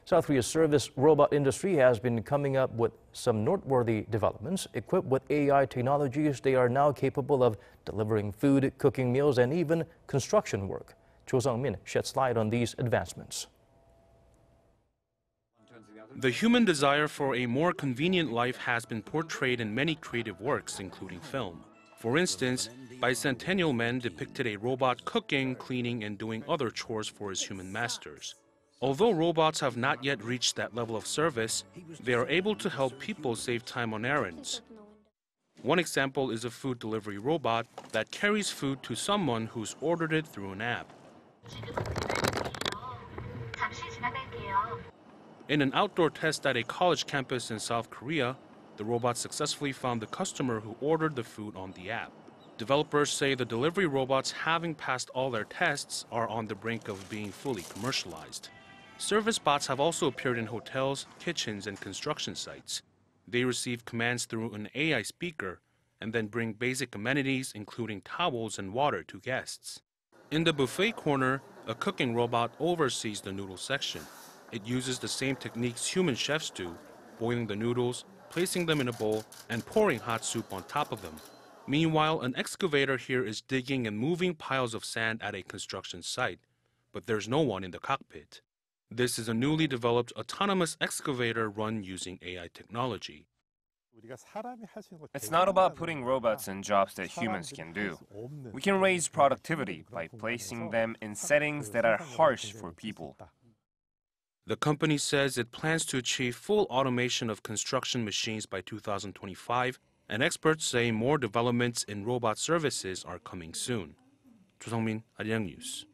South Korea's service robot industry has been coming up with some noteworthy developments. Equipped with AI technologies, they are now capable of delivering food, cooking meals, and even construction work. Cho Sung-min sheds light on these advancements. The human desire for a more convenient life has been portrayed in many creative works, including film. For instance, Bicentennial Man depicted a robot cooking, cleaning, and doing other chores for his human masters. Although robots have not yet reached that level of service, they are able to help people save time on errands. One example is a food delivery robot that carries food to someone who's ordered it through an app. In an outdoor test at a college campus in South Korea, the robot successfully found the customer who ordered the food on the app. Developers say the delivery robots, having passed all their tests, are on the brink of being fully commercialized. Service bots have also appeared in hotels, kitchens, and construction sites. They receive commands through an AI speaker and then bring basic amenities, including towels and water, to guests. In the buffet corner, a cooking robot oversees the noodle section. It uses the same techniques human chefs do, boiling the noodles, placing them in a bowl, and pouring hot soup on top of them. Meanwhile, an excavator here is digging and moving piles of sand at a construction site, but there's no one in the cockpit. This is a newly developed autonomous excavator run using AI technology. It's not about putting robots in jobs that humans can do. We can raise productivity by placing them in settings that are harsh for people. The company says it plans to achieve full automation of construction machines by 2025, and experts say more developments in robot services are coming soon. Cho Sung-min, Arirang News.